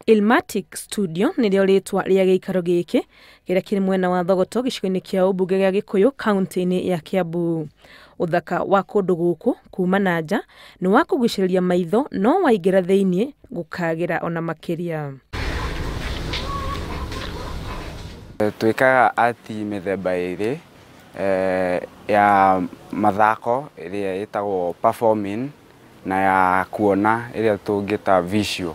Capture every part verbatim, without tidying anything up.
Ilmatic Studio nĩrĩo rĩtwa rĩa gĩikaro gĩkĩ kĩrĩa kĩrĩ mwena wa Thogoto gĩcigo-inĩ kĩa ũmbunge gĩa Gĩkũyũ kaunti-inĩ ya Kiambu. Ũthaka wa kũndũ gũkũ kuma na nja nĩ wa kũgucĩrĩria maitho, no waingĩra thĩinĩ gũkagĩra ona makĩria. Twĩkaga ati mĩthemba ĩrĩ ya mathako ĩrĩa ĩtagwo performing na ya kuona ĩrĩa tũngĩta visual.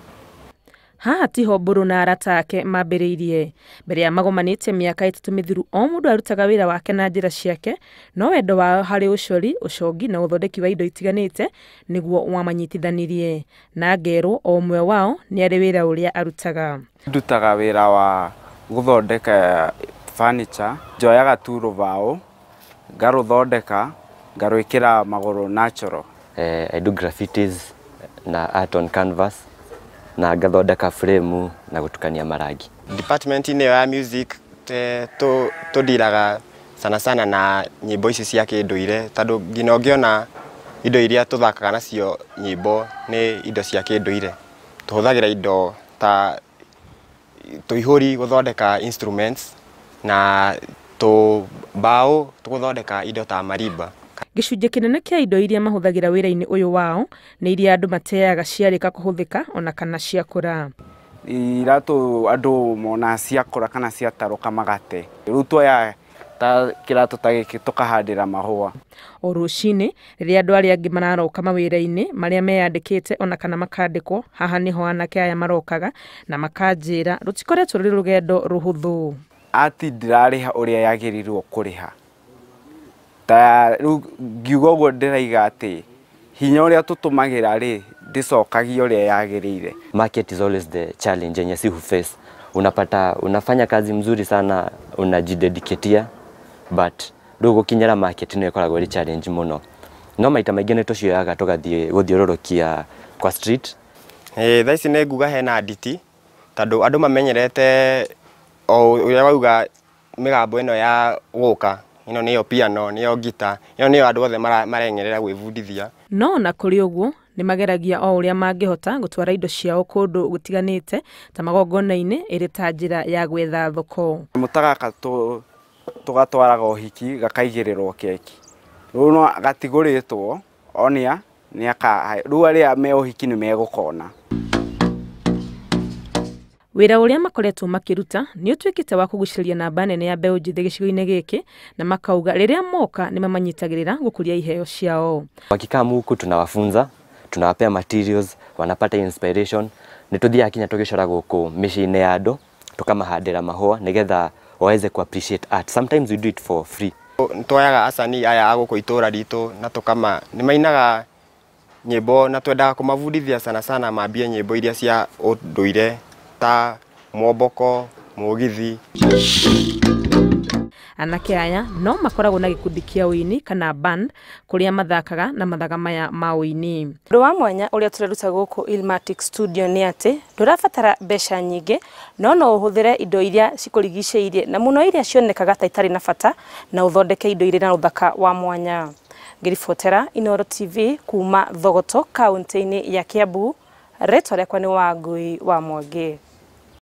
Haha tiho Mbũrũ na arata ake mambĩrĩirie. Mbere ya magomanĩtie mĩaka ĩtatũ mĩthiru, o mũndũ arutaga wĩra wake na njĩra ciake, no wendo wao harĩ ũcori, ũcongi na ũthondeki wa indo itiganĩte nĩguo wamanyitithanirie. Na ngerwo o ũmwe wao nĩ arĩ wĩra ũrĩa arutaga. Ndutaga wĩra wa gũthondeka furniture, njoyaga tu rũbaũ, ngarũthondeka, ngarwĩkĩra magũrũ natural. Uh, I do graffitis na art on canvas na ngathondeka frame na gutukania marangi. Department ine ya music te to to diraga sana sana na nyimbo ici cia kinduire, tondu ngina ungiona indo iria tuthakaga nacio nyimbo ni indo cia kinduire. Tuhuthagira indo ta tuihuri guthondeka instruments na to bao tuguthondeka indo ta marimba. Gĩcunjĩ kĩnene kĩa indo iria mahũthagĩra wĩra-inĩ ũyũ wao nĩ iria andũ mateaga ciarĩka kũhũthĩka ona kana ciakũra. Iratũ andũ mona ciakũra kana ciatarũka magate. Rĩu tuoya ta kĩratũ ta gĩkĩ tũkahandĩra mahũa. O rũcinĩ rĩrĩa andũ arĩa angĩ mararoka mawĩra-inĩ marĩa meyandĩkĩte ona kana makandĩkwo, haha nĩho anake aya marokaga na makanjĩra rũtikoretwo rũrĩ rũgendo rũhũthũ. Ati ndirarĩha ũrĩa yagĩrĩirwo kũrĩha. Ta ngiuga ũguo ndĩraiga atĩ hinya ũrĩa tũtũmagĩra rĩ ndĩcokagia ũrĩa yagĩrĩire. Market is always the challenge yenye si huface. Unapata unafanya kazi mzuri sana, unajidediketia, but ndugu kinyara market nĩ ĩkoragwo ĩrĩ challenge mũno. No maita maingĩ nĩ tũcioyaga tũgathiĩ gũthiũrũrũkia kwa street. Eh, thaa ici nĩ nguga hena nditi, tondũ andũ mamenyerete o ũrĩa wauga mĩgambo ĩno ya gũka. Ino niyo piano, niyo guitar, ino niyo andũ othe marengerera gwĩbundithia. No na kũrĩ ũguo nĩ mageragia o ũrĩa mangĩhota gũtwara indo ciao kũndũ gũtiganĩte ta magongona-inĩ ĩrĩ ta njĩra ya gwetha thoko. Mũtagaka tũgatwaraga ũhiki gakaigĩrĩrwo keki. Rĩu no gatigũrĩtwo onia nĩ aka rĩu arĩa me ũhiki nĩ megũkona. Wĩra ũrĩa makoretwo makĩruta nĩ ũtuĩkĩte wa kũgucĩrĩria namba nene ya mbeũ njĩthĩ gĩcigo-inĩ gĩkĩ, na makauga rĩrĩa moka nĩ mamanyitagĩrĩra gũkũria iheo ciao. Wakikaa huku tunawafunza, tunawapea materials, wanapata inspiration, nĩ tuthiaga kinya tũgĩcora gũkũ mĩciĩ-inĩ ya andũ, tukamahandĩra mahũa nĩgetha waweze ku appreciate art. Sometimes we do it for free. Twoyaga acani aya a gũkũ itũra ritũ na tukama nĩ mainaga nyĩmbo na twendaga kũmabundithia sana sana mambie nyĩmbo iria cia ũndũire ta Mwomboko, Mũgithi. Anake aya no makoragwo na gĩkundi kĩa ũini kana band kũrĩa mathakaga na mathaga maya ma ũini. Ũndũ wa mwanya ũrĩa tũreruta gũkũ Ilmatic Studio nĩ atĩ ndũrabatara mbeca nyingĩ, no no ũhũthĩre indo iria cikũrigicĩirie na mũno iria cionekaga ta itarĩ na bata na ũthondeke indo irĩ na ũthaka wa mwanya. Ngĩribotera Inooro T V kuma Thogoto kaunti-inĩ ya Kiambu, rĩtwa rĩakwa nĩ Wangui wa Mwangi.